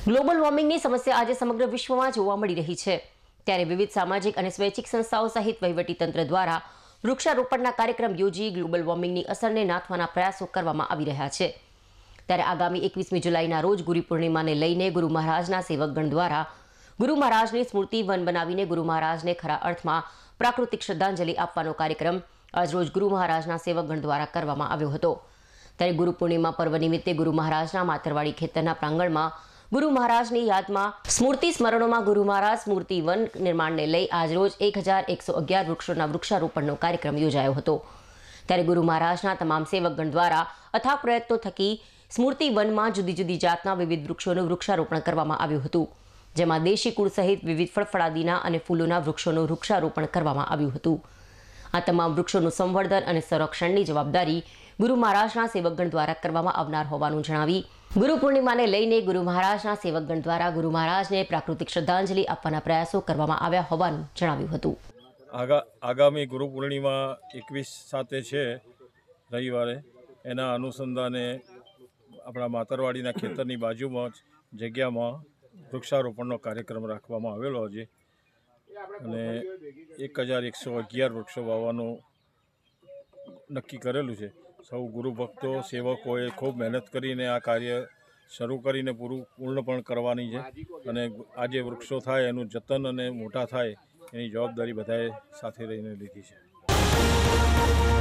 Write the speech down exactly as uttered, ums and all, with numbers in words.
Global વોર્મિંગની સમસ્યા આજે સમગ્ર વિશ્વમાં જોવા મળી રહી છે, ત્યારે વિવિધ સામાજિક અને સ્વૈચ્છિક સંસ્થાઓ સહિત વહીવટીતંત્ર દ્વારા વૃક્ષારોપણના કાર્યક્રમ યોજી ગ્લોબલ વોર્મિંગની અસરને નાથવાના પ્રયાસો કરવામાં આવી રહ્યા છે। ત્યારે આગામી એકવીસમી જુલાઈના રોજ ગુરુ પૂર્ણિમાને લઈને ગુરુ મહારાજના સેવકગણ દ્વારા ગુરુ મહારાજની સ્મૃતિ વન બનાવીને ગુરુ મહારાજને ખરા અર્થમાં પ્રાકૃતિક શ્રદ્ધાંજલિ આપવાનો કાર્યક્રમ આજરોજ ગુરુ મહારાજના સેવકગણ દ્વારા કરવામાં આવ્યો હતો। ત્યારે ગુરુ પૂર્ણિમા પર્વ નિમિત્તે ગુરુ મહારાજના માતરવાડી ખેતરના પ્રાંગણમાં ગુરુ મહારાજની યાદમાં સ્મૃતિ સ્મરણોમાં ગુરુ મહારાજ સ્મૃતિ વન નિર્માણને લઈ આજરોજ એક હજાર એકસો અગિયાર વૃક્ષોના વૃક્ષારોપણનો કાર્યક્રમ યોજાયો હતો। ત્યારે ગુરુ મહારાજના તમામ સેવકગણ દ્વારા અથાગ પ્રયત્નો થકી સ્મૃતિ વનમાં જુદી જુદી જાતના વિવિધ વૃક્ષોનું વૃક્ષારોપણ કરવામાં આવ્યું હતું, જેમાં દેશી કુળ સહિત વિવિધ ફળફળાદીના અને ફૂલોના વૃક્ષોનું વૃક્ષારોપણ કરવામાં આવ્યું હતું। આ તમામ વૃક્ષોનું સંવર્ધન અને સંરક્ષણની જવાબદારી ગુરુ મહારાજના સેવકગણ દ્વારા કરવામાં આવનાર હોવાનું જણાવી ગુરુ પૂર્ણિમાને લઈને ગુરુ મહારાજના સેવકગણ દ્વારા ગુરુ મહારાજને પ્રાકૃતિક શ્રદ્ધાંજલિ આપવાના પ્રયાસો કરવામાં આવ્યા હોવાનું જણાવ્યું હતું। આગા આગામી ગુરુ પૂર્ણિમા એકવીસ સાતે છે રવિવારે, એના અનુસંધાને આપણા માતરવાડીના ખેતરની બાજુમાં જ જગ્યામાં વૃક્ષારોપણનો કાર્યક્રમ રાખવામાં આવેલો છે અને એક હજાર એકસો અગિયાર વૃક્ષો વાવવાનું નક્કી કરેલું છે। સૌ ગુરુ ભક્તો સેવકોએ ખૂબ મહેનત કરીને આ કાર્ય શરૂ કરીને પૂરું પૂર્ણ પણ કરવાની છે અને આજે વૃક્ષો થાય એનું જતન અને મોટા થાય એની જવાબદારી બધાએ સાથે રહીને લીધી છે।